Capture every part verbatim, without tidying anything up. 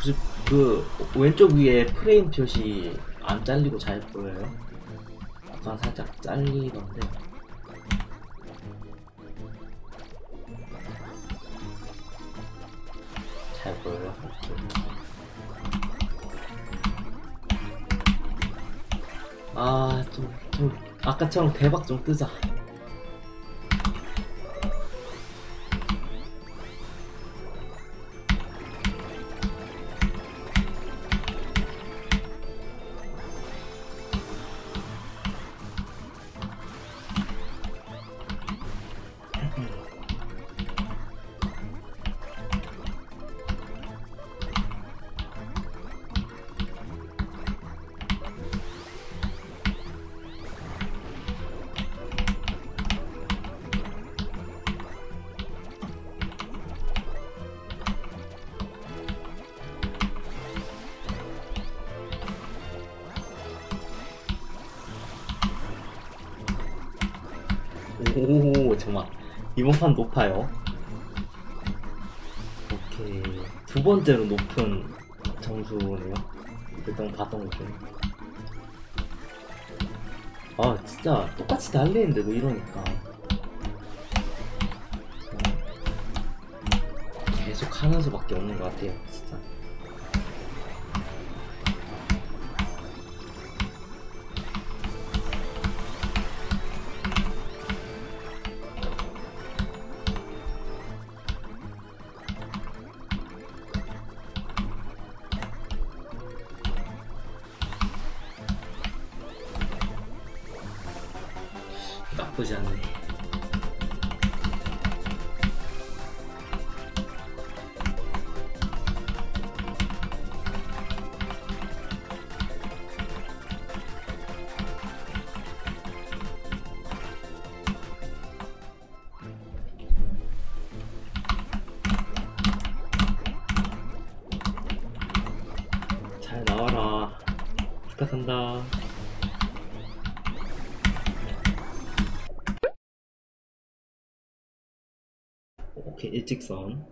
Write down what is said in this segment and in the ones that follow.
혹시 그 왼쪽 위에 프레임 표시 안 잘리고 잘 보여요? 아까 살짝 잘리던데. 잘 보여요? 아, 좀, 좀, 아까처럼 대박 좀 뜨자. 오, 정말 이번 판 높아요. 오케이, 두 번째로 높은 점수네요. 일단 봤던 것 중에. 아, 진짜 똑같이 달리는데도 이러니까 계속 하는 수밖에 없는 것 같아요, 진짜. 나쁘지 않네. 잘 나와라. 부탁한다. 오케이, 일직선.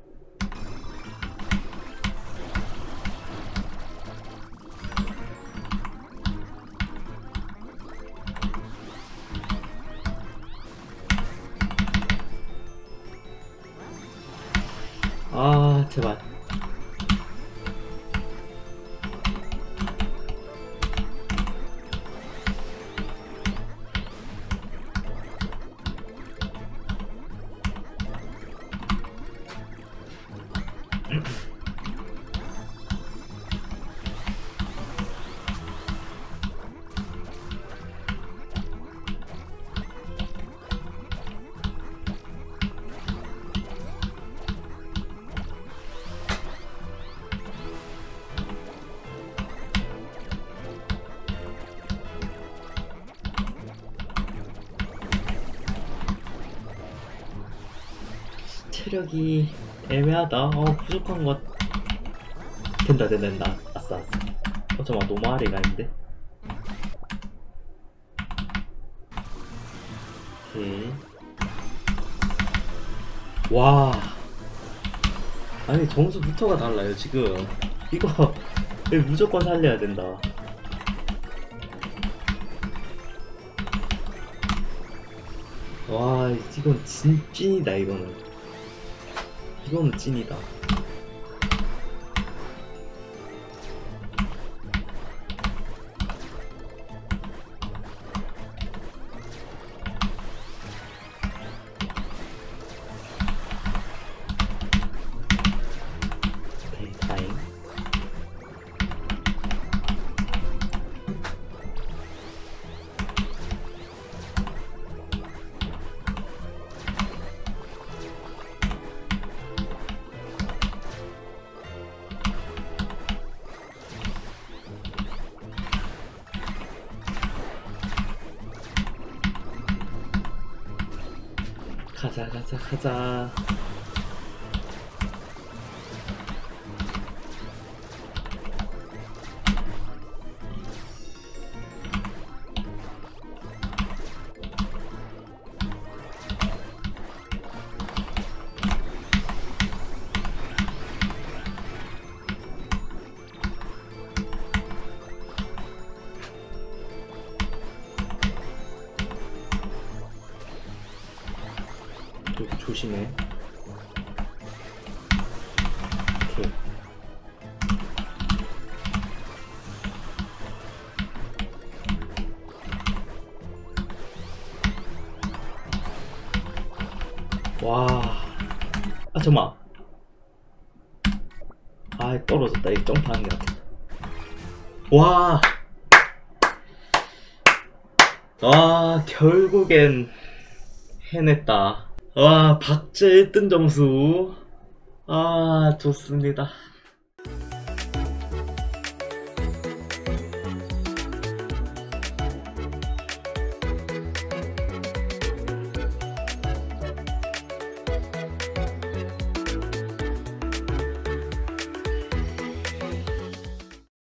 아, 제발. 체력이 애매하다. 어, 부족한 것. 된다, 된다, 된다. 아싸, 아싸. 어, 잠깐만, 너무 아래가 있는데? 오케이. 와. 아니, 점수부터가 달라요, 지금. 이거, 무조건 살려야 된다. 와, 이건 진, 찐이다, 이거는. 이거는 찐이다. 오케이, 다행. 가자, 가자, 가자. 조심해. 오케이. 와. 아, 잠깐만. 아, 떨어졌다. 이 점프하는 게 같아. 와. 와, 결국엔 해냈다. 와, 박제 일 등 점수. 아, 좋습니다.